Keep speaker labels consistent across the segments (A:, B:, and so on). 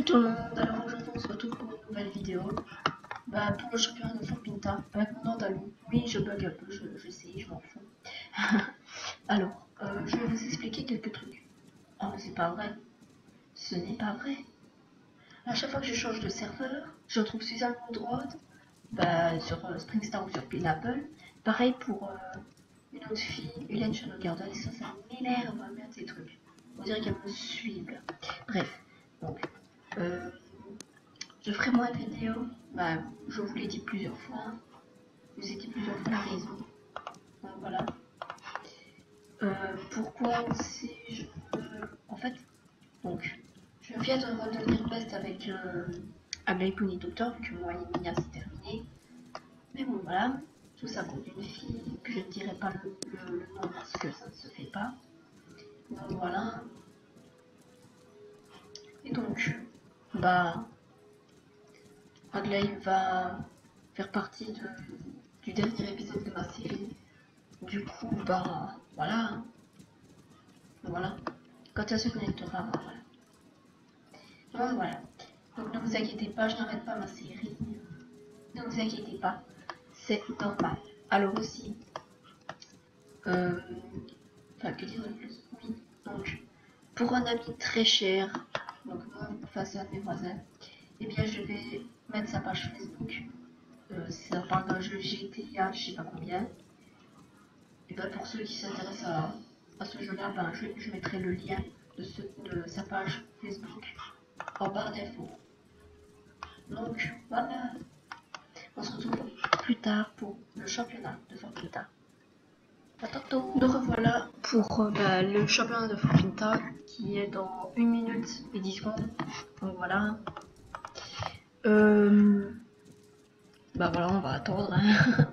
A: Salut tout le monde, alors aujourd'hui on se retrouve pour une nouvelle vidéo pour le championnat de Forpinta avec mon andalou. Oui, je bug un peu, je sais, je m'en fous. Alors, je vais vous expliquer quelques trucs. Oh mais c'est pas vrai, ce n'est pas vrai. À chaque fois que je change de serveur, je retrouve Suzanne Woodroyd sur SpringStar ou sur Pineapple. Pareil pour une autre fille, Hélène Chenot-Garden, et ça m'énerve bien ces trucs. On dirait qu'elle me suit là. Bref, donc... je ferai moins de vidéos, je vous l'ai dit plusieurs fois, je vous ai dit plusieurs fois la raison. Donc voilà. Pourquoi aussi je en fait, donc, je viens de redevenir best avec Aglaé Pony Doctor, vu que moi et Mia c'est terminé. Mais bon voilà, tout ça contre une fille que je ne dirai pas le nom parce que ça ne se fait pas. Donc voilà. Et donc, Aglaé va faire partie du dernier épisode de ma série. Du coup, voilà. Voilà. Quand elle se connectera, voilà. Donc voilà. Donc ne vous inquiétez pas, je n'arrête pas ma série. Ne vous inquiétez pas, c'est normal. Alors aussi, que dire de plus? Oui. Donc, pour un ami très cher, donc moi, face à mes voisins, eh bien je vais mettre sa page Facebook. Ça parle d'un jeu GTA, je sais pas combien. Et pour ceux qui s'intéressent à ce jeu-là, je mettrai le lien de sa page Facebook en barre d'infos. Donc voilà, on se retrouve plus tard pour le championnat de Forpinta. À tantôt. Nous revoilà pour le championnat de Forpinta qui est dans 1 minute et 10 secondes. Donc voilà. Voilà, on va attendre. Hein.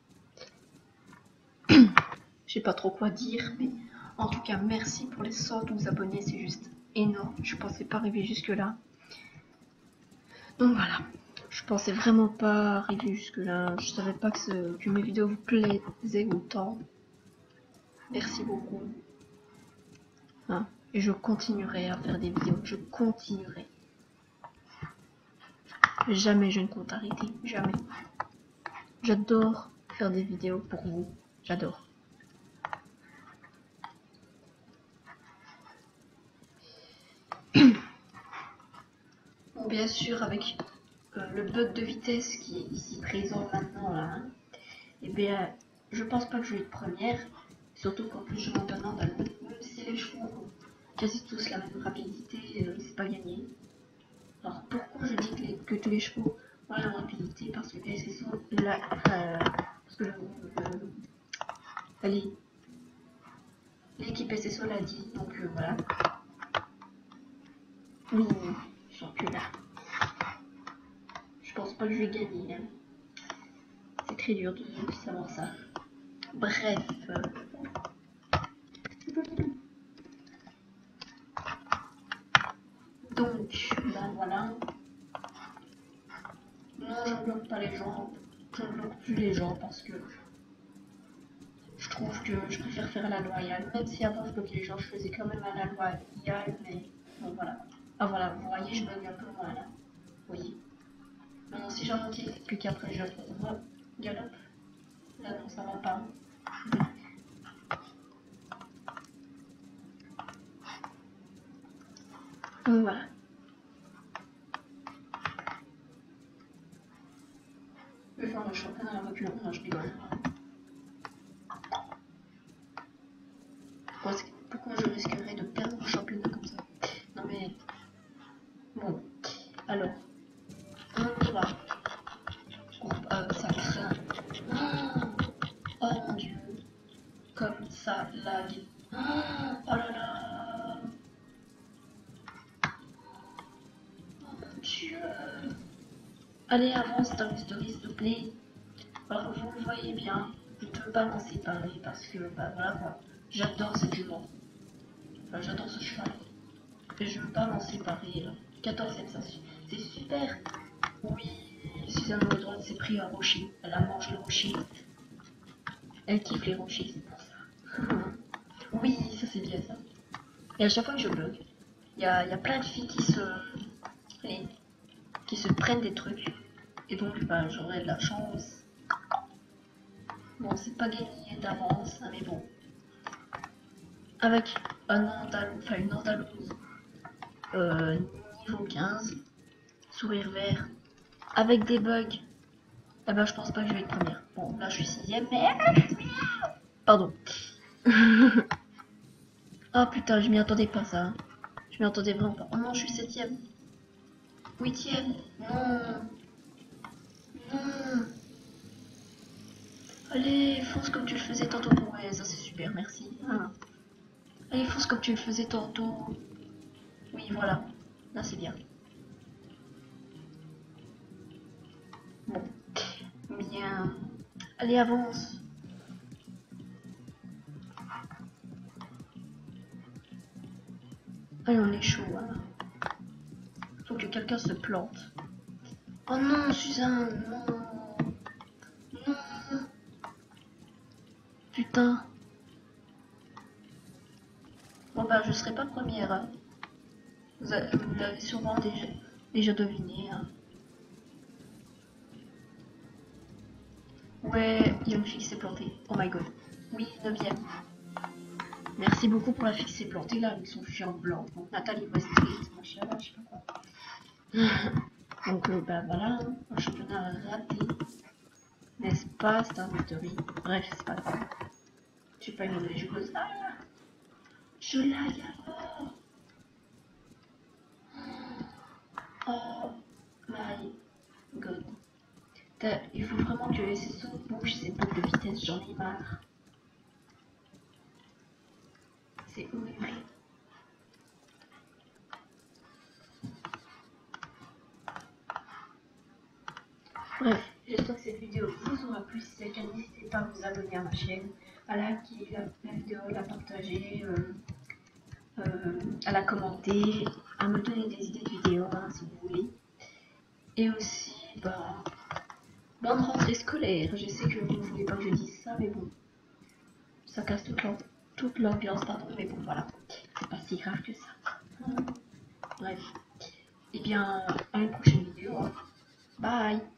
A: Je sais pas trop quoi dire, mais en tout cas, merci pour les 112 abonnés, c'est juste énorme. Je pensais pas arriver jusque là. Donc voilà, je pensais vraiment pas arriver jusque là. Je savais pas que mes vidéos vous plaisaient autant. Merci beaucoup. Hein, et je continuerai à faire des vidéos. Je continuerai. Jamais je ne compte arrêter. Jamais. J'adore faire des vidéos pour vous. J'adore. Bon, bien sûr, avec le bug de vitesse qui est ici présent maintenant, là, hein, et bien, je pense pas que je vais être première. Surtout qu'en plus, je monte un andalou. Même si les chevaux ont quasi tous la même rapidité, c'est pas gagné. Alors, pourquoi je dis que tous les chevaux ont la même rapidité? Parce que SSO, allez, l'équipe SSO l'a dit, donc voilà. Oui, championnat. Je pense pas que je vais gagner. Hein. C'est très dur de savoir ça. Bref. Donc, voilà. Non, je ne bloque pas les gens. Je ne bloque plus les gens parce que je trouve que je préfère faire à la loyale. Même si avant je bloquais les gens, je faisais quand même à la loyale, mais bon voilà. Ah voilà, vous voyez, je bug un peu moins là. Vous voyez. Maintenant, si j'en manquais que qu'après je galope. Là, non, ça va pas. Donc voilà. Je vais faire le championnat à la reculons. Non, je rigole. Pourquoi je risquerais de perdre le championnat comme ça? Non mais... Bon. Alors. On y va. Ça craint. Oh mon dieu. Comme ça lag. Oh là là. Oh mon dieu. Allez, avance dans les stories, s'il te plaît. Alors, vous le voyez bien, je ne peux pas m'en séparer parce que, voilà quoi, j'adore cette jument. Enfin, j'adore ce cheval. Et je ne veux pas m'en séparer, là. 14 sensations. C'est super. Oui, Suzanne Woodroyd s'est pris un rocher. Elle a mangé le rocher. Elle kiffe les rochers, c'est pour ça. Oui, ça c'est bien ça. Et à chaque fois que je bug, il y a plein de filles qui se... et qui se prennent des trucs. Et donc, bah, j'aurai de la chance. Bon, c'est pas gagné d'avance, hein, mais bon. Avec une Andalouse niveau 15, sourire vert, avec des bugs, eh ben je pense pas que je vais être première. Bon, là je suis 6ème, mais pardon. Oh putain, je m'y attendais pas ça. Je m'y attendais vraiment pas. Oh non, je suis 7ème. 8ème. Non. Non. Allez, fonce comme tu le faisais tantôt. Ouais, ça c'est super, merci. Ah. Allez, fonce comme tu le faisais tantôt. Oui, voilà. Là c'est bien. Bon. Bien. Allez, avance. Allez, on est chaud, là. Faut que quelqu'un se plante. Oh non, Suzanne, non. Non. Putain. Bon bah, je serai pas première. Hein. Vous l'avez sûrement déjà deviné. Hein. Ouais, il y a une fille qui s'est plantée. Oh my god. Oui, 9ème. Merci beaucoup pour la fille qui s'est plantée là avec son chien blanc. Donc, Nathalie Westgate, machin, je sais pas quoi. Donc, bah voilà, un championnat raté. N'est-ce pas, Star Victory? Bref, c'est pas grave. Je suis pas une mauvaise joueuse. Ah, je lag alors. Oh my god. Il faut vraiment que ces sauts bougent, ces boucles de vitesse, j'en ai marre. C'est horrible. Bref, j'espère que cette vidéo vous aura plu. Si c'est le cas, n'hésitez pas à vous abonner à ma chaîne, à liker la vidéo, à la partager, à la commenter, à me donner des idées de vidéos hein, si vous voulez. Et aussi, bah, bonne rentrée scolaire. Je sais que vous ne voulez pas que je dise ça, mais bon, ça casse toute l'ambiance, pardon, mais bon, voilà, c'est pas si grave que ça. Bref, et bien, à une prochaine vidéo. Hein. Bye!